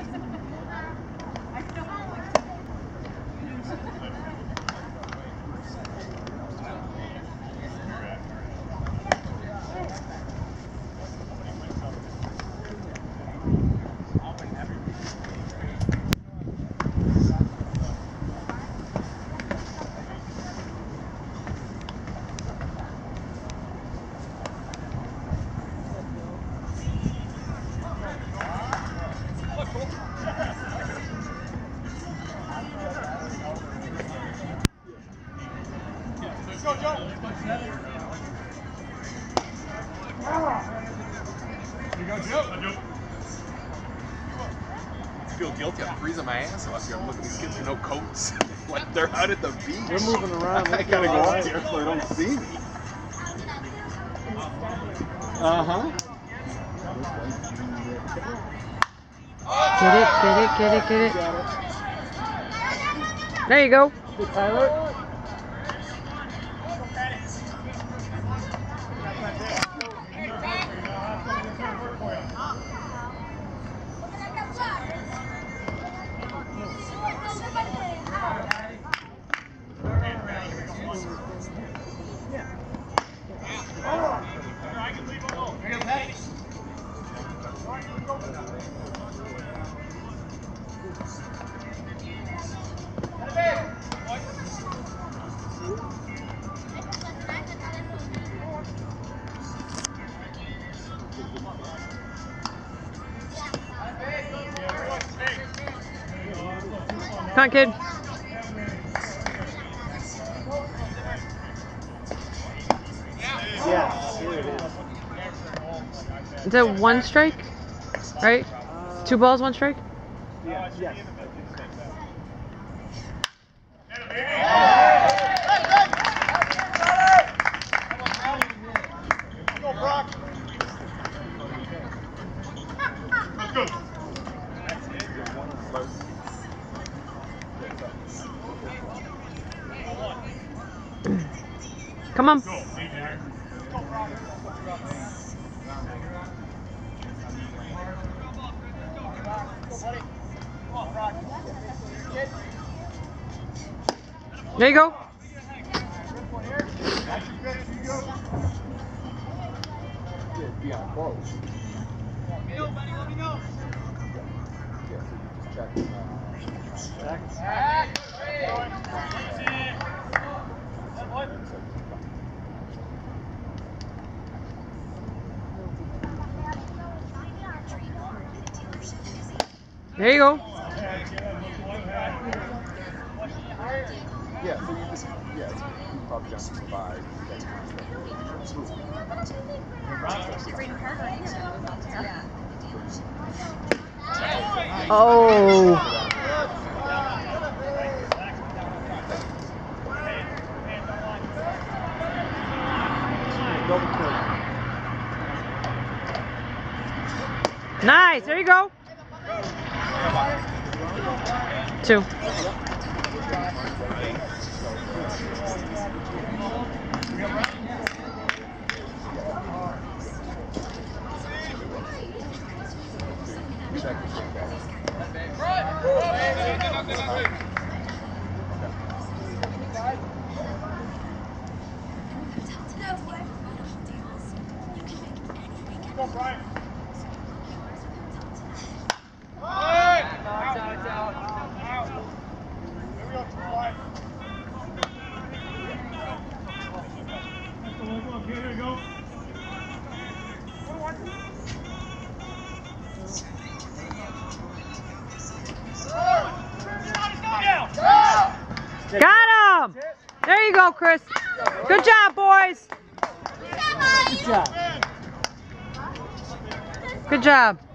I feel guilty. I'm freezing my ass off here. I'm looking at these kids with no coats. Like they're out at the beach. They're moving around. I gotta go up here so they don't see me. Get it. There you go. Hey, Tyler. Come on, kid. Yeah, here it is. Is that one strike? Right? 2 balls, 1 strike? Yeah. Come on. There you go. Be on close. Let me know. Yeah, so you just check. There you go. Yeah, so you just, you probably just survive. Oh. Nice. There you go. 2. Got him! There you go, Chris. Good job, boys. Good job. Good job.